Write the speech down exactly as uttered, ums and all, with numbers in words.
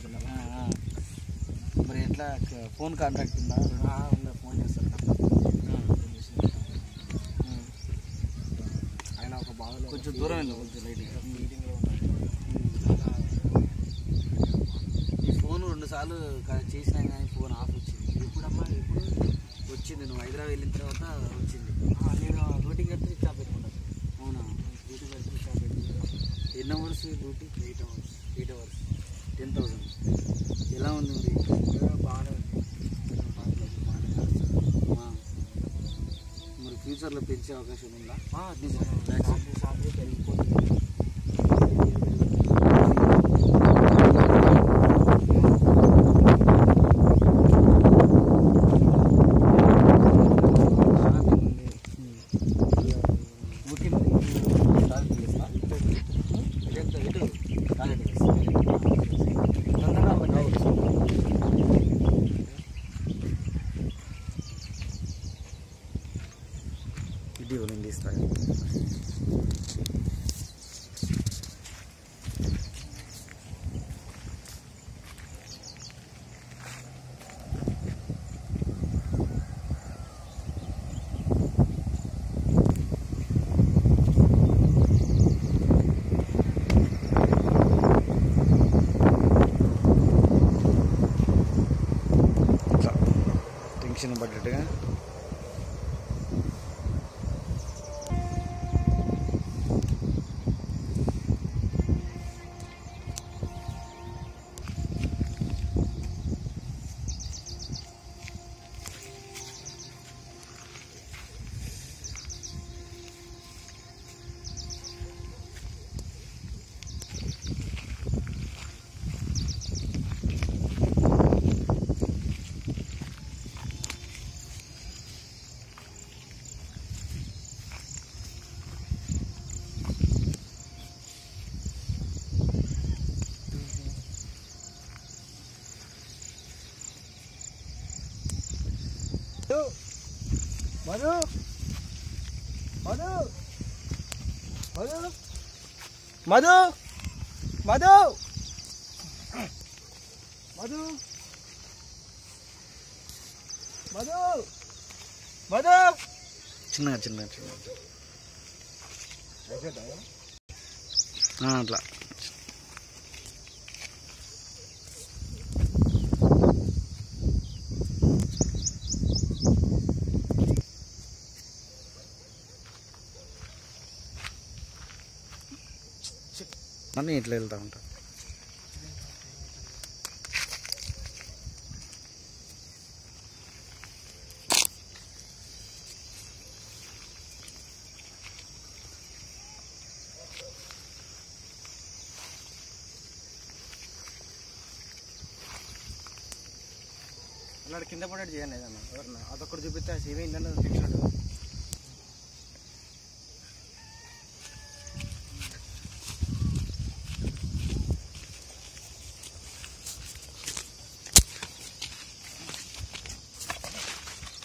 అనుకుంటున్నాను. మరి ఎట్లా ఫోన్ కాంటాక్ట్ ఉందా? ఉందా, ఫోన్ చేస్తాను. ఆయన ఒక బాగా కొంచెం దూరం వెళ్ళి కొంచెం లైట్గా మీటింగ్లో ఉన్నాడు. ఈ ఫోన్ రెండు సార్లు చేసినా కానీ ఫోన్ ఆఫ్ వచ్చింది. ఎప్పుడమ్మా ఎప్పుడు వచ్చింది? నువ్వు హైదరాబాద్ వెళ్ళిన తర్వాత వచ్చింది. నేను డ్యూటీకి వెళ్తే రిక్షా పెట్టుకుంటాను. అవునా? డ్యూటీకి వెళ్తే రిక్షా పెట్టుకుంటాను. ఎన్ని hours duty? Eight hours eight hours ten thousand. ఎలా ఉంది మరి? బాగానే ఉంది. మరి ఫ్యూచర్లో పెంచే అవకాశం ఉందా? శాలరీ పెరిగిపోతుంది. ఇటీవల తీస్తాయి. టెన్షన్ పడ్డట్టుగా మధు మధు మధు మధు మధు మధు మధు మధు చిన్నగా చిన్నగా చిన్నగా అట్లా అన్నీ ఇట్లా వెళ్తూ ఉంటా. అన్నాడు కింద పడేది చేయండి ఏదన్నా ఎవరన్నా అదొక్కటి చూపిస్తే ఏమైందని టెన్షన్ ఉంటుంది.